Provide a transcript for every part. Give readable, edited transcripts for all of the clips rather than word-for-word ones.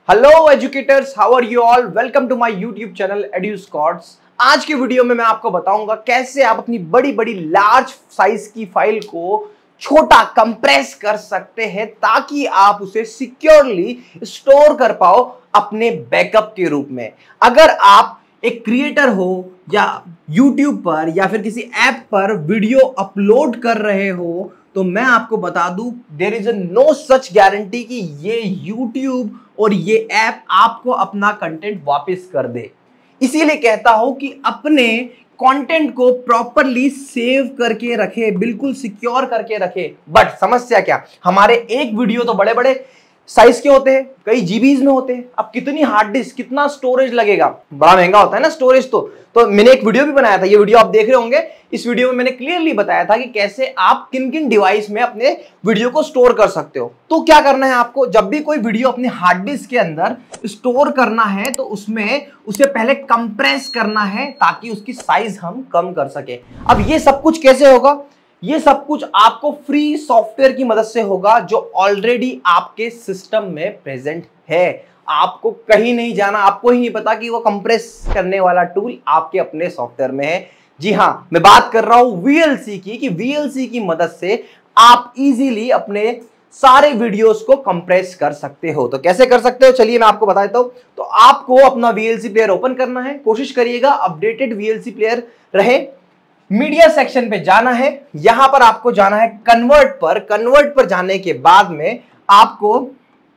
Hello educators, how are you all. Welcome to my YouTube channel Eduscots. आज की video में मैं आपको बताऊंगा कैसे आप अपनी बड़ी बड़ी लार्ज साइज की फाइल को छोटा कंप्रेस कर सकते हैं ताकि आप उसे सिक्योरली स्टोर कर पाओ अपने बैकअप के रूप में। अगर आप एक क्रिएटर हो या यूट्यूब पर या फिर किसी ऐप पर वीडियो अपलोड कर रहे हो तो मैं आपको बता दूं, there is no such guarantee कि ये यूट्यूब और ये ऐप आपको अपना कंटेंट वापस कर दे। इसीलिए कहता हूं कि अपने कंटेंट को प्रॉपरली सेव करके रखे, बिल्कुल सिक्योर करके रखे। बट समस्या क्या, हमारे एक वीडियो तो बड़े बड़े साइज के होते हैं, कई जीबीज में होते हैं। अब कितनी हार्ड डिस्क, कितना स्टोरेज लगेगा, बड़ा महंगा होता है ना स्टोरेज। तो मैंने एक वीडियो भी बनाया था, ये वीडियो आप देख रहे होंगे। इस वीडियो में मैंने क्लियरली बताया था कि कैसे आप किन किन डिवाइस में अपने वीडियो को स्टोर कर सकते हो। तो क्या करना है आपको, जब भी कोई वीडियो अपने हार्ड डिस्क के अंदर स्टोर करना है तो उसमें उसे पहले कंप्रेस करना है ताकि उसकी साइज हम कम कर सके। अब ये सब कुछ कैसे होगा, ये सब कुछ आपको फ्री सॉफ्टवेयर की मदद से होगा जो ऑलरेडी आपके सिस्टम में प्रेजेंट है। आपको कहीं नहीं जाना, आपको ही नहीं पता कि वो कंप्रेस करने वाला टूल आपके अपने सॉफ्टवेयर में है। जी हां, मैं बात कर रहा हूं VLC की, कि VLC की मदद से आप इजीली अपने सारे वीडियोस को कंप्रेस कर सकते हो। तो कैसे कर सकते हो, चलिए मैं आपको बताता हूं। तो आपको अपना VLC प्लेयर ओपन करना है, कोशिश करिएगा अपडेटेड VLC प्लेयर रहे। मीडिया सेक्शन पे जाना है, यहां पर आपको जाना है कन्वर्ट पर। कन्वर्ट पर जाने के बाद में आपको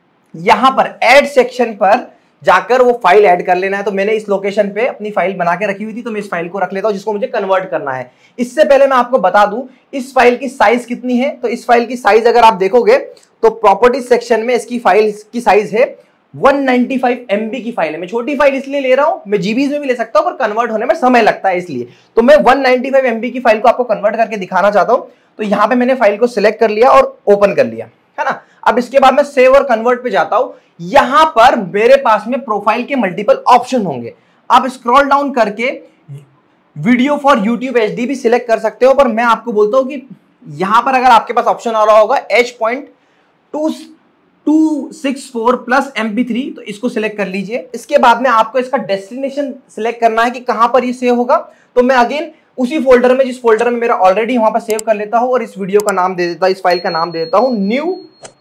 यहां पर ऐड सेक्शन पर जाकर वो फाइल ऐड कर लेना है। तो मैंने इस लोकेशन पे अपनी फाइल बना के रखी हुई थी, तो मैं इस फाइल को रख लेता हूं जिसको मुझे कन्वर्ट करना है। इससे पहले मैं आपको बता दूं इस फाइल की साइज कितनी है। तो इस फाइल की साइज अगर आप देखोगे तो प्रॉपर्टी सेक्शन में इसकी फाइल की साइज है 195 MB की फाइल है। मैं छोटी फाइल इसलिए ले रहा हूं, मैं जीबीज में भी ले सकता हूं पर कन्वर्ट होने में समय लगता है, इसलिए तो मैं 195 MB की फाइल को आपको कन्वर्ट करके दिखाना चाहता हूं। तो यहां पे मैंने फाइल को सिलेक्ट कर लिया और ओपन कर लिया, है ना। अब इसके बाद मैं सेव और कन्वर्ट पे जाता हूं। यहां पर मेरे पास में प्रोफाइल के मल्टीपल ऑप्शन होंगे। आप स्क्रॉल डाउन करके वीडियो फॉर यूट्यूब HD भी सिलेक्ट कर सकते हो, पर मैं आपको बोलता हूं कि यहां पर अगर आपके पास ऑप्शन आ रहा होगा H.264 प्लस MP3, तो इसको सिलेक्ट कर लीजिए। इसके बाद में आपको इसका डेस्टिनेशन सिलेक्ट करना है कि कहां पर ये सेव होगा। तो मैं अगेन उसी फोल्डर में, जिस फोल्डर में मेरा ऑलरेडी वहां पर सेव कर लेता हूं और इस वीडियो का नाम दे देता हूं, इस फाइल का नाम दे देता हूं न्यू,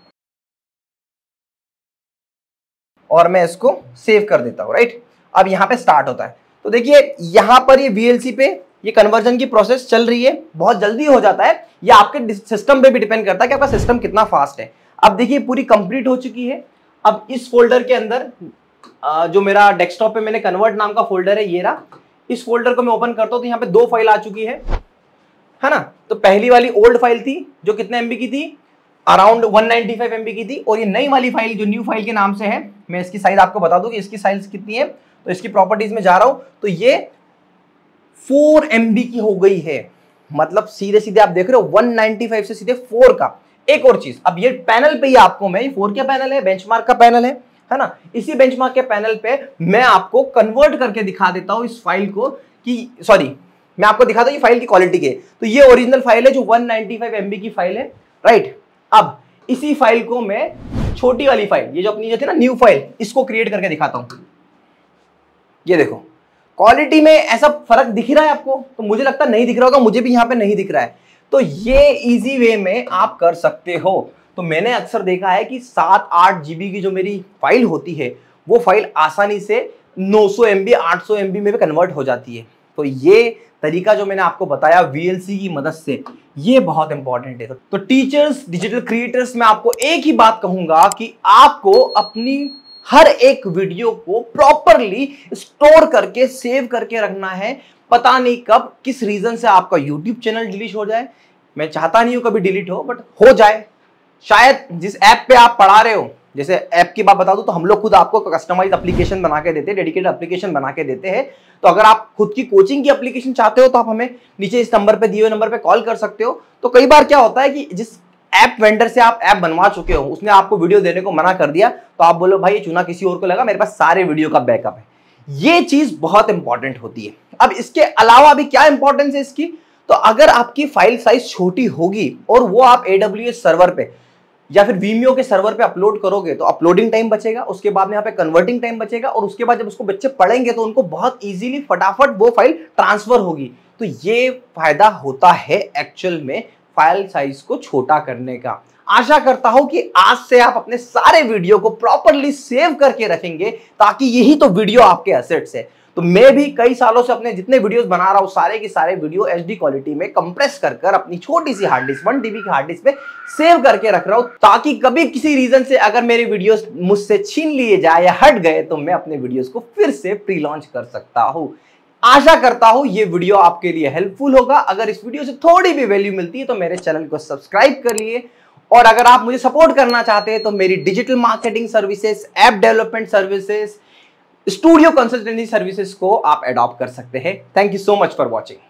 और मैं इसको सेव कर देता हूं। राइट, अब यहां पे स्टार्ट होता है। तो देखिए यहां पर ये VLC पे ये कन्वर्जन की प्रोसेस चल रही है, बहुत जल्दी हो जाता है। ये आपके सिस्टम पे भी डिपेंड करता है कि आपका सिस्टम कितना फास्ट है। अब देखिए पूरी कंप्लीट हो चुकी है। अब इस फोल्डर के अंदर जो मेरा डेस्कटॉप पे मैंने कन्वर्ट नाम का फोल्डर है, ये रहा। इस फोल्डर को मैं ओपन करता हूं तो यहाँ पे दो फाइल आ चुकी है ना। तो पहली वाली ओल्ड फाइल थी जो कितने MB की थी, अराउंड 195 MB की थी, और ये नई वाली फाइल जो न्यू फाइल के नाम से है, मैं इसकी साइज आपको बता दूं कि इसकी साइज कितनी है। तो इसकी प्रॉपर्टीज में जा रहा हूं तो ये 4 MB की हो गई है। मतलब सीधे सीधे आप देख रहे हो 195 से सीधे 4 का। एक और चीज, अब ये पैनल पे ही आपको मैं, 4 क्या पैनल है, बेंचमार्क का पैनल है ना। इसी बेंचमार्क के पैनल पे मैं आपको कन्वर्ट करके दिखा देता हूं इस फाइल को, कि सॉरी मैं आपको दिखाता हूं ये फाइल की क्वालिटी के। तो ये ओरिजिनल फाइल है जो 195 MB की फाइल है। राइट, अब इसी फाइल को मैं छोटी वाली फाइल, ये जो अपनी जो थी ना न्यू फाइल, इसको क्रिएट करके दिखाता हूं। ये देखो क्वालिटी में ऐसा फर्क दिख रहा है आपको, तो मुझे लगता है नहीं दिख रहा होगा, मुझे भी यहां पे नहीं दिख रहा है। तो ये इजी वे में आप कर सकते हो। तो मैंने अक्सर देखा है कि 7-8 GB की जो मेरी फाइल होती है वो फाइल आसानी से 900 MB 800 MB में भी कन्वर्ट हो जाती है। तो ये तरीका जो मैंने आपको बताया VLC की मदद से, ये बहुत इंपॉर्टेंट है। तो टीचर्स, डिजिटल क्रिएटर्स, मैं आपको एक ही बात कहूंगा कि आपको अपनी हर एक वीडियो को प्रॉपरली स्टोर करके सेव करके रखना है। पता नहीं कब किस रीजन से आपका YouTube चैनल डिलीट हो जाए। मैं चाहता नहीं हूं कभी डिलीट हो, बट हो जाए। शायद जिस ऐप पे आप पढ़ा रहे हो, जैसे ऐप की बात बता दूं तो हम लोग खुद आपको कस्टमाइज एप्लीकेशन बना के देते हैं, डेडिकेटेड एप्लीकेशन बना के देते हैं। तो अगर आप खुद की कोचिंग की एप्लीकेशन चाहते हो तो आप हमें नीचे इस नंबर पे, दिए हुए नंबर पे कॉल कर सकते हो। तो कई बार क्या होता है कि जिस ऐप वेंडर से आप ऐप बनवा चुके हो उसने आपको वीडियो देने को मना कर दिया, तो आप बोलो भाई ये चुना किसी और को लगा, मेरे पास सारे वीडियो का बैकअप है। ये चीज बहुत इंपॉर्टेंट होती है। अब इसके अलावा भी क्या इंपॉर्टेंस है इसकी, तो अगर आपकी फाइल साइज छोटी होगी और वो आप AWS सर्वर पे या फिर Vimeo के सर्वर पे अपलोड करोगे तो अपलोडिंग टाइम बचेगा, उसके बाद में यहाँ पे कन्वर्टिंग टाइम बचेगा, और उसके बाद जब उसको बच्चे पढ़ेंगे तो उनको बहुत इजीली फटाफट वो फाइल ट्रांसफर होगी। तो ये फायदा होता है एक्चुअल में फाइल साइज को छोटा करने का। आशा करता हूं कि आज से आप अपने सारे वीडियो को प्रॉपरली सेव करके रखेंगे, ताकि यही तो वीडियो आपके एसेट्स है। तो मैं भी कई सालों से अपने जितने वीडियोस बना रहा हूं सारे के सारे वीडियो एचडी क्वालिटी में कंप्रेस कर कर अपनी छोटी सी हार्ड डिस्क 1 TB की हार्ड डिस्क पे सेव करके रख रहा हूं, ताकि कभी किसी रीजन से अगर मेरे वीडियोस मुझसे छीन लिए जाए या हट गए तो मैं अपने वीडियोस को फिर से प्री लॉन्च कर सकता हूं। आशा करता हूं ये वीडियो आपके लिए हेल्पफुल होगा। अगर इस वीडियो से थोड़ी भी वैल्यू मिलती है तो मेरे चैनल को सब्सक्राइब कर लिए, और अगर आप मुझे सपोर्ट करना चाहते हैं तो मेरी digital marketing services, app development services, studio consultancy services को आप अडॉप्ट कर सकते हैं। Thank you so much for watching.